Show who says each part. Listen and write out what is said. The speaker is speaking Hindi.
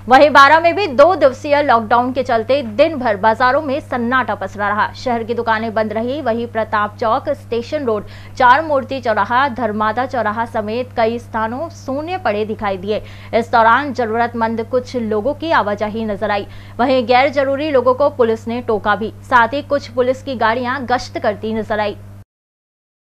Speaker 1: वहीं बारां में भी 2 दिवसीय लॉकडाउन के चलते दिन भर बाजारों में सन्नाटा पसरा रहा। शहर की दुकानें बंद रही। वहीं प्रताप चौक, स्टेशन रोड, चार मूर्ति चौराहा, धर्मादा चौराहा समेत कई स्थानों शून्य पड़े दिखाई दिए। इस दौरान जरूरतमंद कुछ लोगों की आवाजाही नजर आई। वहीं गैर जरूरी लोगों को पुलिस ने टोका भी। साथ ही कुछ पुलिस की गाड़ियां गश्त करती नजर आई।